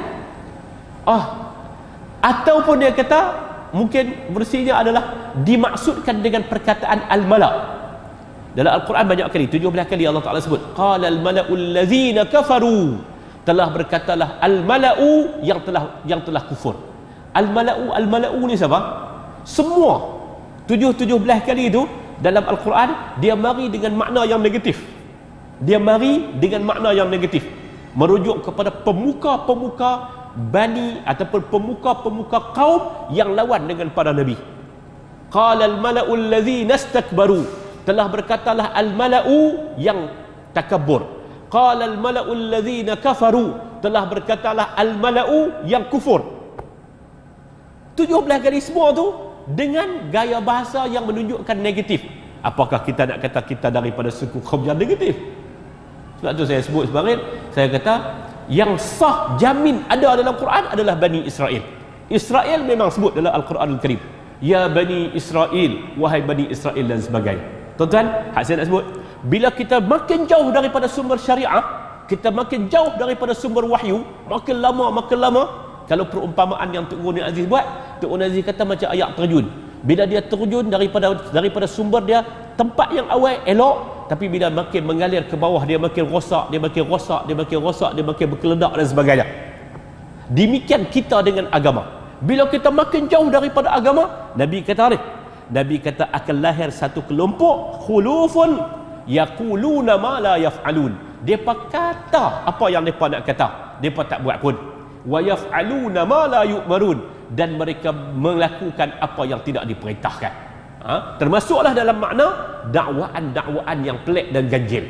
A: Ah, ataupun dia kata mungkin versinya adalah dimaksudkan dengan perkataan Al-Mala'. Dalam Al-Quran banyak kali, tujuh belas kali Allah Ta'ala sebut qala al-mala'ul ladzina kafaru, telah berkatalah Al-Mala'u yang telah yang telah kufur. Al-Mala'u, Al-Mala'u ni siapa? Semua tujuh tujuh belas kali itu dalam Al-Quran dia mari dengan makna yang negatif. Dia mari dengan makna yang negatif, merujuk kepada pemuka-pemuka Bani ataupun pemuka-pemuka kaum yang lawan dengan para nabi. Qala al-mala'u allazina istakbaru, telah berkatalah al-mala'u yang takabur. Qala al-mala'u allazina kafaru, telah berkatalah al-mala'u yang kufur. tujuh belas kali semua tu dengan gaya bahasa yang menunjukkan negatif. Apakah kita nak kata kita daripada suku kaum yang negatif? Sebab tu saya sebut sebagai, saya kata yang sah jamin ada dalam Quran adalah Bani Israel. Israel memang sebut dalam Al-Quran Al-Karim, ya Bani Israel, wahai Bani Israel dan sebagainya. Tuan-tuan, hak saya nak sebut, bila kita makin jauh daripada sumber syariah, kita makin jauh daripada sumber wahyu, makin lama makin lama. Kalau perumpamaan yang Tok Guru Aziz buat, Tok Guru Aziz kata macam ayak terjun. Bila dia terjun daripada daripada sumber dia, tempat yang awal elok, tapi bila makin mengalir ke bawah, dia makin rosak, dia makin rosak, dia makin rosak, dia makin berkeledak dan sebagainya. Demikian kita dengan agama. Bila kita makin jauh daripada agama, Nabi kata ni, Nabi kata akan lahir satu kelompok khulufun yaquluna ma la yaf'alun. Depa kata apa yang depa nak kata, depa tak buat pun. Wa yaf'aluna ma la yu'marun, dan mereka melakukan apa yang tidak diperintahkan. Ha? Termasuklah dalam makna dakwaan-dakwaan yang pelik dan ganjil.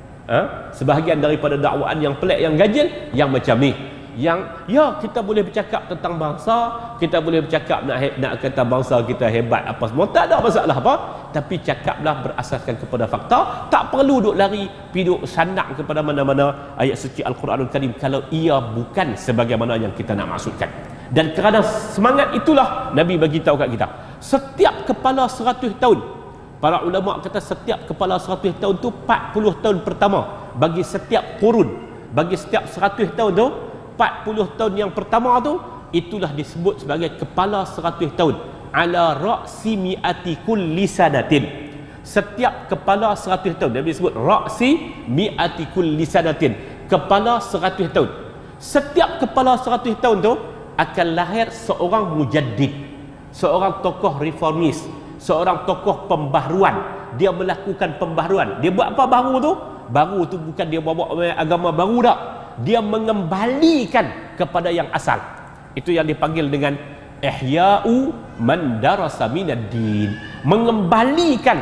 A: Ha? Sebahagian daripada dakwaan yang pelik yang ganjil yang macam ni, yang ya kita boleh bercakap tentang bangsa, kita boleh bercakap nak nak kata bangsa kita hebat apa semua, tak ada masalah apa, tapi cakaplah berasaskan kepada fakta, tak perlu duk lari piduk sandak kepada mana-mana ayat suci Al-Quranul Karim kalau ia bukan sebagaimana yang kita nak maksudkan. Dan kerana semangat itulah Nabi bagi tahu kat kita, setiap kepala seratus tahun, para ulama kata setiap kepala seratus tahun tu empat puluh tahun pertama bagi setiap kurun, bagi setiap seratus tahun tu empat puluh tahun yang pertama tu itulah disebut sebagai kepala seratus tahun. Ala ra'si mi'ati kulli sanatin, setiap kepala seratus tahun. Nabi sebut ra'si mi'ati kulli sanatin, kepala seratus tahun. Setiap kepala seratus tahun tu akan lahir seorang mujaddid, seorang tokoh reformis, seorang tokoh pembaharuan. Dia melakukan pembaharuan. Dia buat apa baru tu? Baru tu bukan dia bawa agama baru tak, dia mengembalikan kepada yang asal. Itu yang dipanggil dengan ihya'u man darasa minad-din, mengembalikan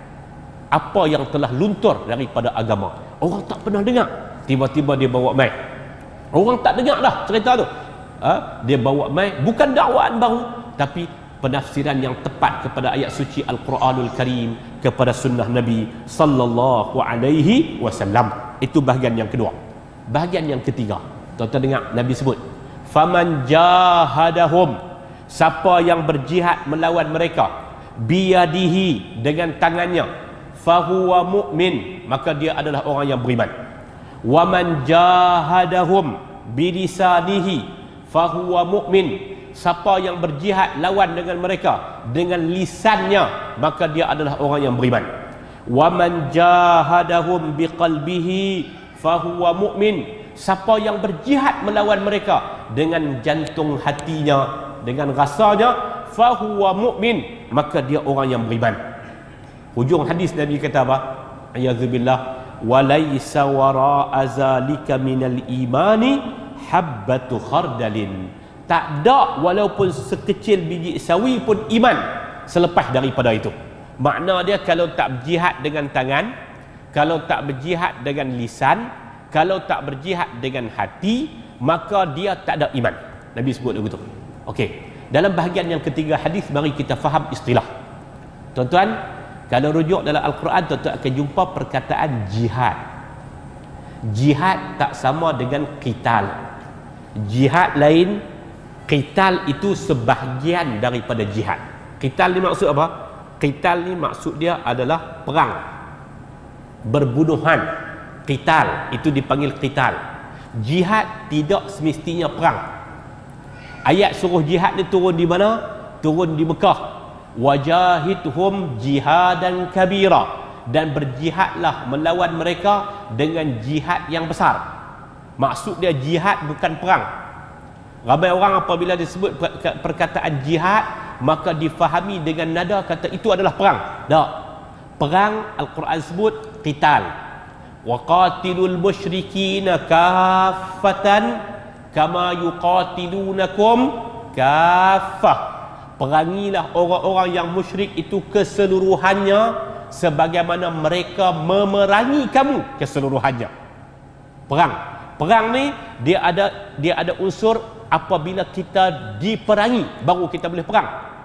A: apa yang telah luntur daripada agama. Orang tak pernah dengar, tiba-tiba dia bawa mai. Orang tak dengar dah cerita tu. Ha? Dia bawa mai, bukan dakwaan baru, tapi penafsiran yang tepat kepada ayat suci Al-Quranul Karim, kepada sunnah Nabi sallallahu alaihi wasallam. Itu bahagian yang kedua. Bahagian yang ketiga, tuan-tuan dengar Nabi sebut, faman jahadahum, siapa yang berjihad melawan mereka, biyadihi, dengan tangannya, fahuwa mu'min, maka dia adalah orang yang beriman. Waman jahadahum bilisanihi fahuwa mu'min, siapa yang berjihad lawan dengan mereka dengan lisannya, maka dia adalah orang yang beriman. Waman jahadahum biqalbihi fahuwa mu'min, siapa yang berjihad melawan mereka dengan jantung hatinya, dengan rasanya, fahuwa mu'min, maka dia orang yang beriman. Hujung hadis Nabi kata apa? A'udzubillah, walaysa wara'a zalika minal imani habbatu khardalin, tak ada walaupun sekecil biji sawi pun iman selepas daripada itu. Makna dia kalau tak berjihad dengan tangan, kalau tak berjihad dengan lisan, kalau tak berjihad dengan hati, maka dia tak ada iman. Nabi sebut begitu. Okey, dalam bahagian yang ketiga hadis, mari kita faham istilah. Tuan-tuan, kalau rujuk dalam Al-Quran, tuan-tuan akan jumpa perkataan jihad. Jihad tak sama dengan qital. Jihad lain, qital itu sebahagian daripada jihad. Qital ni maksud apa? Qital ni maksud dia adalah perang, berbunuhan. Qital itu dipanggil qital. Jihad tidak semestinya perang. Ayat suruh jihad ni turun di mana? Turun di Mekah. Wajahidhum jihadan kabira, dan berjihadlah melawan mereka dengan jihad yang besar. Maksud dia jihad bukan perang. Ramai orang apabila disebut perkataan jihad, maka difahami dengan nada kata itu adalah perang. Tak. Perang Al-Quran sebut qital. wa qatilul musyrikina kaffatan kama yuqatilunakum kaffah. Perangilah orang-orang yang musyrik itu keseluruhannya sebagaimana mereka memerangi kamu keseluruhannya. Perang. Perang ni dia ada dia ada unsur apabila kita diperangi baru kita boleh perang.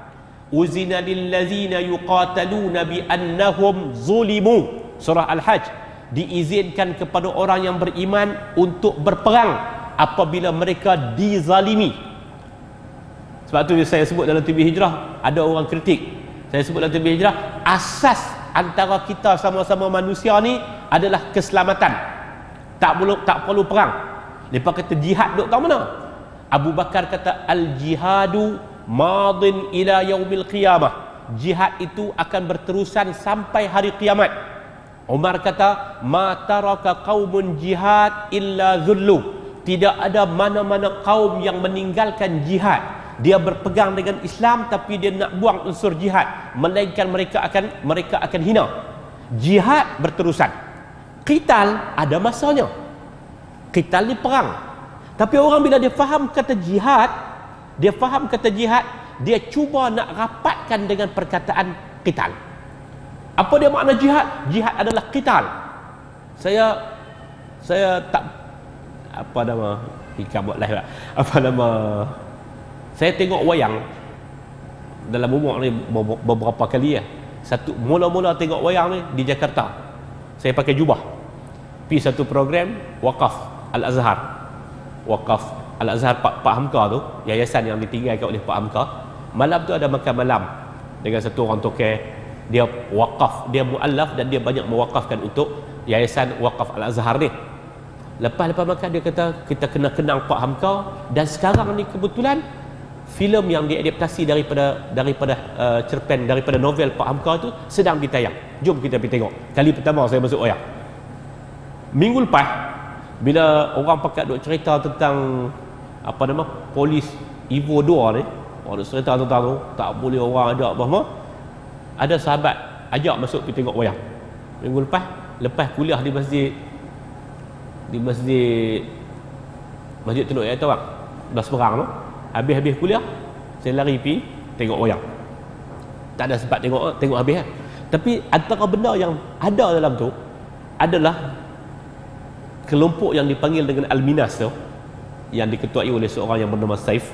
A: Uzina lil ladzina yuqataluna bi annahum zulimu. Surah Al-Hajj. Diizinkan kepada orang yang beriman untuk berperang apabila mereka dizalimi. Sebab tu saya sebut dalam T V Hijrah, ada orang kritik. Saya sebut dalam T V Hijrah, asas antara kita sama-sama manusia ni adalah keselamatan. Tak perlu tak perlu perang. Lepas kata jihad duk kat mana? Abu Bakar kata al-jihadu madin ila yaumil qiyamah. Jihad itu akan berterusan sampai hari kiamat. Umar kata ma taraka qaumun jihad illa zullu. Tidak ada mana-mana kaum yang meninggalkan jihad. Dia berpegang dengan Islam tapi dia nak buang unsur jihad, melainkan mereka akan mereka akan hina. Jihad berterusan. Qital ada masanya. Qital ni perang. Tapi orang bila dia faham kata jihad, dia faham kata jihad, dia cuba nak rapatkan dengan perkataan qital. Apa dia makna jihad? Jihad adalah qital. Saya saya tak apa nama Ika buat live lah. Apa nama saya tengok wayang dalam umur ni beberapa kali ya. Satu mula-mula tengok wayang ni di Jakarta. Saya pakai jubah. Pergi satu program Waqaf Al-Azhar. Waqaf Al-Azhar Pak, Pak Hamka tu, yayasan yang ditinggalkan oleh Pak Hamka. Malam tu ada makan malam dengan satu orang toke. Dia waqaf, dia muallaf dan dia banyak mewakafkan untuk yayasan Waqaf Al-Azhar ni. Lepas-lepas makan dia kata kita kena kenang Pak Hamka, dan sekarang ni kebetulan filem yang diadaptasi daripada daripada uh, cerpen daripada novel Pak Hamka tu sedang ditayang. Jom kita pergi tengok. Kali pertama saya masuk wayang. Minggu lepas bila orang pakat duk cerita tentang apa nama polis Evo dua ni, orang duk cerita tentang tu, tak boleh orang ajak apa-apa. Ada sahabat ajak masuk pergi tengok wayang. Minggu lepas lepas kuliah di masjid di masjid Masjid Teluk Air Tawak, dah seberang tu. Habis-habis kuliah saya lari pergi tengok wayang. Tak ada sempat tengok tengok habis kan. Tapi antara benda yang ada dalam tu adalah kelompok yang dipanggil dengan Al-Minas tu, yang diketuai oleh seorang yang bernama Saif.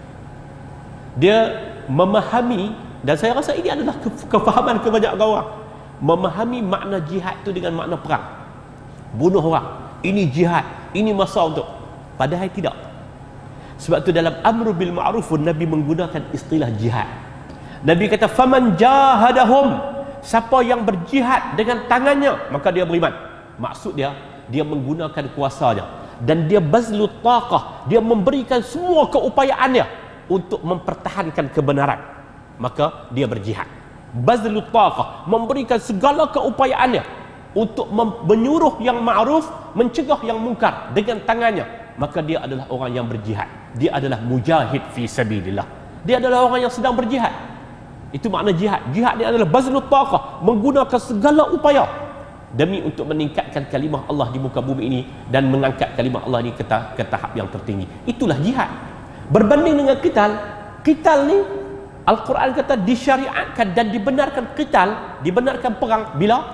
A: Dia memahami, dan saya rasa ini adalah kefahaman kebanyakan orang, memahami makna jihad tu dengan makna perang, bunuh orang. Ini jihad, ini masa untuk, padahal tidak. Sebab tu dalam amru bil ma'ruf Nabi menggunakan istilah jihad. Nabi kata faman jahadahum, siapa yang berjihad dengan tangannya maka dia beriman. Maksud dia, dia menggunakan kuasanya dan dia bazlut taqah, dia memberikan semua keupayaannya untuk mempertahankan kebenaran, maka dia berjihad. Bazlut taqah, memberikan segala keupayaannya untuk menyuruh yang ma'ruf, mencegah yang mungkar dengan tangannya, maka dia adalah orang yang berjihad. Dia adalah mujahid fi sabilillah. Dia adalah orang yang sedang berjihad. Itu makna jihad. Jihad dia adalah bazlut taqah, menggunakan segala upaya demi untuk meningkatkan kalimah Allah di muka bumi ini dan mengangkat kalimah Allah ini ke, ta ke tahap yang tertinggi. Itulah jihad. Berbanding dengan qital, qital ni Al-Quran kata disyariatkan dan dibenarkan qital, dibenarkan perang bila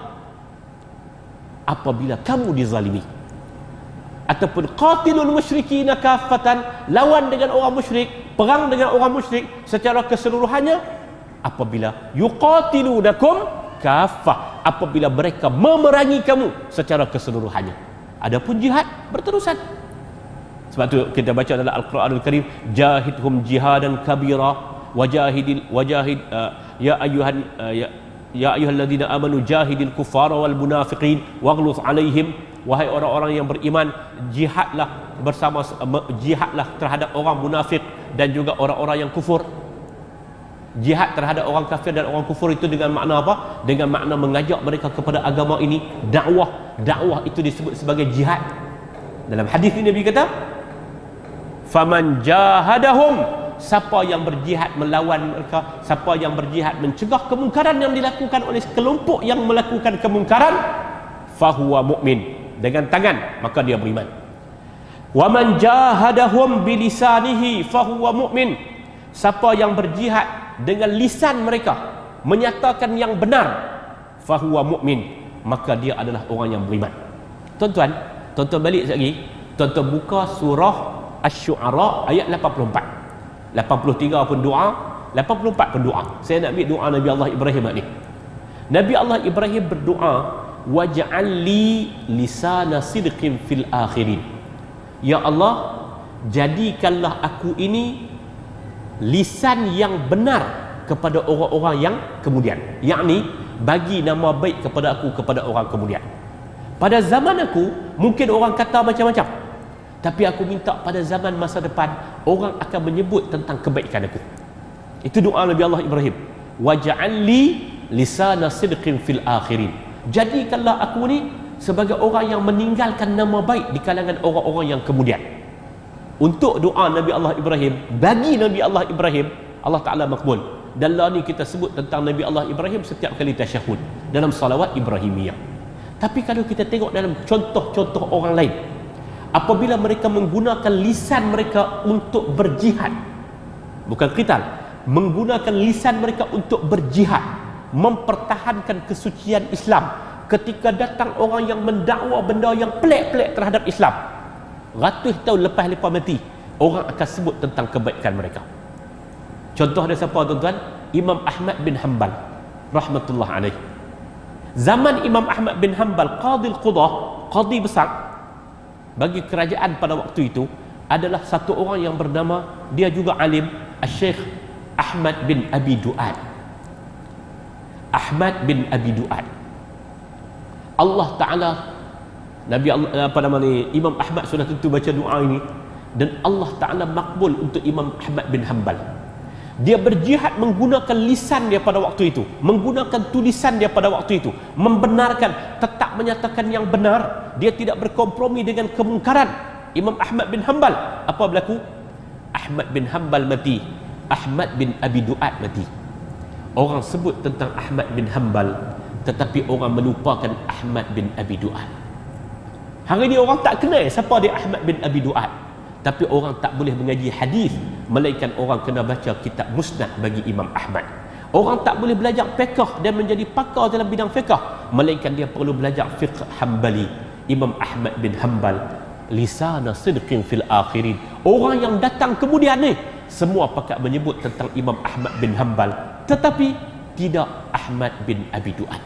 A: apabila kamu dizalimi. Ataupun qatilul musyrikina kaffatan, lawan dengan orang musyrik, perang dengan orang musyrik secara keseluruhannya apabila yuqatilunakum kaffah, apabila mereka memerangi kamu secara keseluruhannya. Adapun jihad berterusan. Sebab tu kita baca dalam Al-Quranul Karim, jahidhum jihadan kabira wajahidil wajahid uh, ya ayyuhan uh, ya ya ayyuhalladzina amanu jahidil kuffara wal munafiqin waghluz alaihim. Wahai orang-orang yang beriman, jihadlah bersama jihadlah terhadap orang munafik dan juga orang-orang yang kufur. Jihad terhadap orang kafir dan orang kufur itu dengan makna apa? Dengan makna mengajak mereka kepada agama ini, dakwah. Dakwah itu disebut sebagai jihad. Dalam hadis ini Nabi kata, "Faman jahadahum", siapa yang berjihad melawan mereka, siapa yang berjihad mencegah kemungkaran yang dilakukan oleh kelompok yang melakukan kemungkaran, fahuwa mu'min, dengan tangan, maka dia beriman. Wa man jahadahum bilisanihi fahuwa mu'min. Siapa yang berjihad dengan lisan mereka, menyatakan yang benar, fahuwa mu'min, maka dia adalah orang yang beriman. Tuan-tuan, tuan-tuan balik lagi, tuan-tuan buka surah Asy-Syu'ara ayat lapan puluh empat. lapan puluh tiga pun doa, lapan puluh empat pun doa. Saya nak ambil doa Nabi Allah Ibrahim ni. Nabi Allah Ibrahim berdoa, waj'al li lisana sidqin fil akhirin. Ya Allah, jadikanlah aku ini lisan yang benar kepada orang-orang yang kemudian. Yakni bagi nama baik kepada aku kepada orang kemudian. Pada zaman aku mungkin orang kata macam-macam, tapi aku minta pada zaman masa depan orang akan menyebut tentang kebaikan aku. Itu doa Nabi Allah Ibrahim. Waj'al li lisana sidqin fil akhirin. Jadikanlah aku ni sebagai orang yang meninggalkan nama baik di kalangan orang-orang yang kemudian. Untuk doa Nabi Allah Ibrahim, bagi Nabi Allah Ibrahim, Allah Ta'ala makbul. Dan lah ni kita sebut tentang Nabi Allah Ibrahim setiap kali tasyahud dalam salawat Ibrahimiyah. Tapi kalau kita tengok dalam contoh-contoh orang lain, apabila mereka menggunakan lisan mereka untuk berjihad, bukan qital, menggunakan lisan mereka untuk berjihad, mempertahankan kesucian Islam, ketika datang orang yang mendakwa benda yang pelik-pelik terhadap Islam, ratus tahun lepas lepas mati, orang akan sebut tentang kebaikan mereka. Contoh ada siapa tuan-tuan? Imam Ahmad bin Hanbal rahmatullah alaih. Zaman Imam Ahmad bin Hanbal, qadil qudah, qadi besar bagi kerajaan pada waktu itu, adalah satu orang yang bernama, dia juga alim, Syekh Ahmad bin Abi Du'ad. Ahmad bin Abi Du'ad. Allah Ta'ala, Nabi Allah, apa nama ni, Imam Ahmad sudah tentu baca doa ini, dan Allah Ta'ala makbul untuk Imam Ahmad bin Hanbal. Dia berjihad menggunakan lisan dia pada waktu itu, menggunakan tulisan dia pada waktu itu, membenarkan, tetap menyatakan yang benar. Dia tidak berkompromi dengan kemungkaran. Imam Ahmad bin Hanbal, apa berlaku? Ahmad bin Hanbal mati, Ahmad bin Abi Du'ad mati. Orang sebut tentang Ahmad bin Hanbal, tetapi orang melupakan Ahmad bin Abi Du'ad. Hari ini orang tak kenal siapa dia Ahmad bin Abi Du'ad. Tapi orang tak boleh mengaji hadis melainkan orang kena baca kitab musnad bagi Imam Ahmad. Orang tak boleh belajar fiqh dan menjadi pakar dalam bidang fiqh melainkan dia perlu belajar fiqh Hanbali. Imam Ahmad bin Hanbal, lisana sidqin fil akhirin. Orang yang datang kemudian ni semua pakat menyebut tentang Imam Ahmad bin Hanbal, tetapi tidak Ahmad bin Abi Du'ad.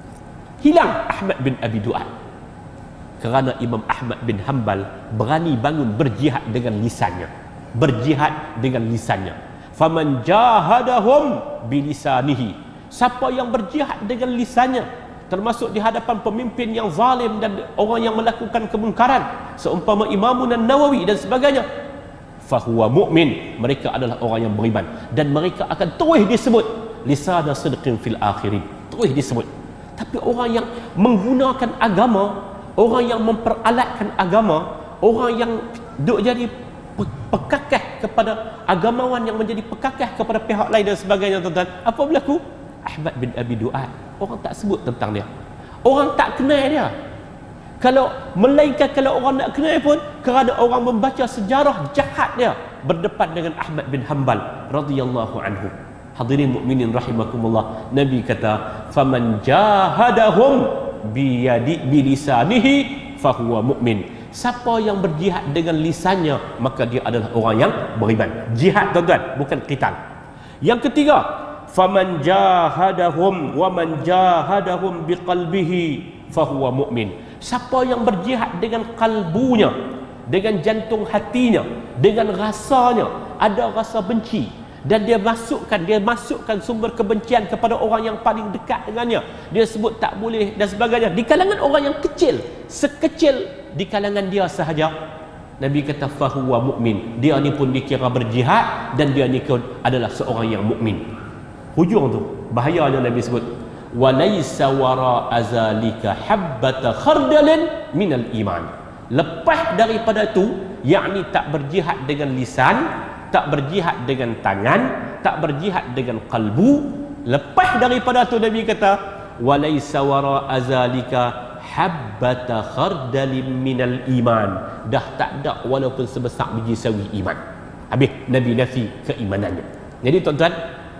A: Hilang Ahmad bin Abi Du'ad kerana Imam Ahmad bin Hanbal berani bangun berjihad dengan lisannya, berjihad dengan lisannya. Faman jahadahum bilisanihi. Siapa yang berjihad dengan lisannya, termasuk di hadapan pemimpin yang zalim dan orang yang melakukan kemungkaran, seumpama Imamun Nawawi dan sebagainya, fahuwa mu'min, mereka adalah orang yang beriman, dan mereka akan terus disebut lisana sidqin fil akhirin, terus disebut. Tapi orang yang menggunakan agama, orang yang memperalatkan agama, orang yang duk jadi pekakah kepada agamawan yang menjadi pekakah kepada pihak lain dan sebagainya, tuan-tuan, apa berlaku? Ahmad bin Abi Du'ad, orang tak sebut tentang dia, orang tak kenal dia. Kalau melainkan kalau orang nak kenal pun kerana orang membaca sejarah jahat dia berdepan dengan Ahmad bin Hanbal radhiyallahu anhu. Hadirin mukminin rahimakumullah, Nabi kata, faman jahadahum biyadi bilisanihi fahuwa mu'min. Siapa yang berjihad dengan lisannya, maka dia adalah orang yang beriman. Jihad, tuan-tuan, bukan qital. Yang ketiga, faman jahadahum wa man jahadahum biqalbihi fahuwa mu'min. Siapa yang berjihad dengan kalbunya, dengan jantung hatinya, dengan rasanya, ada rasa benci, dan dia masukkan dia masukkan sumber kebencian kepada orang yang paling dekat dengannya, dia sebut tak boleh dan sebagainya, di kalangan orang yang kecil, sekecil di kalangan dia sahaja, Nabi kata fahuwa mu'min, dia ni pun dikira berjihad dan dia ni pun adalah seorang yang mukmin. Hujung tu bahayanya Nabi sebut, walaysa wara azalika habbata khardalin minal iman. Lepas daripada tu, yakni tak berjihad dengan lisan, tak berjihad dengan tangan, tak berjihad dengan kalbu. Lepas daripada tu Nabi kata, walaysa wara azalika habbata khardalin minal iman, dah tak ada walaupun sebesar biji sawi iman. Habis Nabi nafi keimanannya. Jadi tuan-tuan,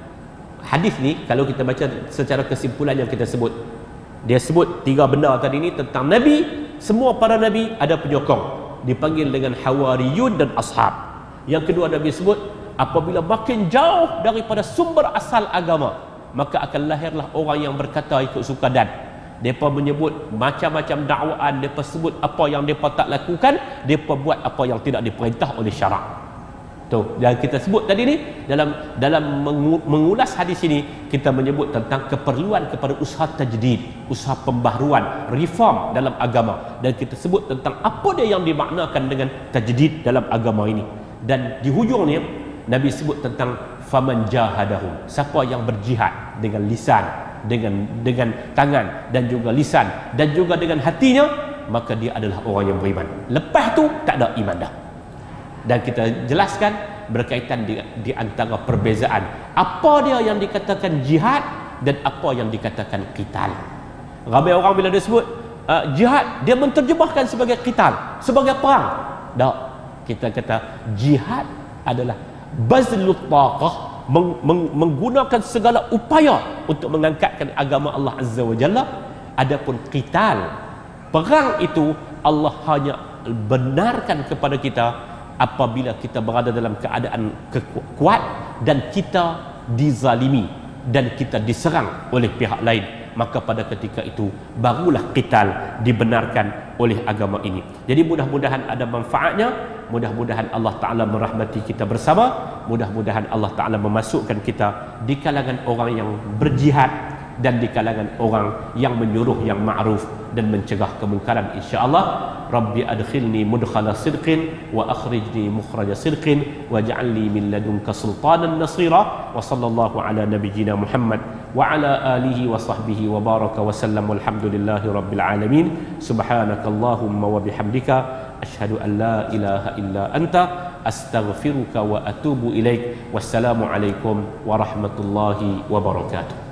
A: hadis ni kalau kita baca secara kesimpulan yang kita sebut, dia sebut tiga benda tadi ni tentang Nabi. Semua para Nabi ada penyokong, dipanggil dengan hawariyun dan ashab. Yang kedua Nabi sebut, apabila makin jauh daripada sumber asal agama, maka akan lahirlah orang yang berkata ikut suka dan mereka menyebut macam-macam dakwaan, mereka sebut apa yang mereka tak lakukan, mereka buat apa yang tidak diperintah oleh syarak. Tu yang kita sebut tadi ni, dalam dalam mengulas hadis ini kita menyebut tentang keperluan kepada usaha tajdid, usaha pembaharuan, reform dalam agama, dan kita sebut tentang apa dia yang dimaknakan dengan tajdid dalam agama ini. Dan di hujungnya Nabi sebut tentang faman jahadahum, siapa yang berjihad dengan lisan, dengan dengan tangan dan juga lisan dan juga dengan hatinya, maka dia adalah orang yang beriman. Lepas tu tak ada iman dah. Dan kita jelaskan berkaitan di, di antara perbezaan apa dia yang dikatakan jihad dan apa yang dikatakan qital. Ramai orang bila dia sebut uh, jihad, dia menterjemahkan sebagai qital, sebagai perang. Tak, kita kata jihad adalah bazlut taqah, meng, meng, menggunakan segala upaya untuk mengangkatkan agama Allah Azza wa Jalla. Adapun qital, perang itu Allah hanya benarkan kepada kita apabila kita berada dalam keadaan kuat dan kita dizalimi dan kita diserang oleh pihak lain, maka pada ketika itu barulah qital dibenarkan oleh agama ini. Jadi mudah-mudahan ada manfaatnya, mudah-mudahan Allah Ta'ala merahmati kita bersama, mudah-mudahan Allah Ta'ala memasukkan kita di kalangan orang yang berjihad dan di kalangan orang yang menyuruh yang ma'ruf dan mencegah kemungkaran, insya-Allah. Rabbi adkhilni mudkhala sidqin wa akhrijni mukhraja sidqin waj'alni min ladunka sultanan nasira. Wa sallallahu ala nabiyyina Muhammad wa ala alihi wa sahbihi wa baraka wa sallam. Walhamdulillahi rabbil alamin. Subhanakallahumma wa bihamdika asyhadu an la ilaha illa anta astaghfiruka wa atubu ilaik. Wassalamu alaikum warahmatullahi wabarakatuh.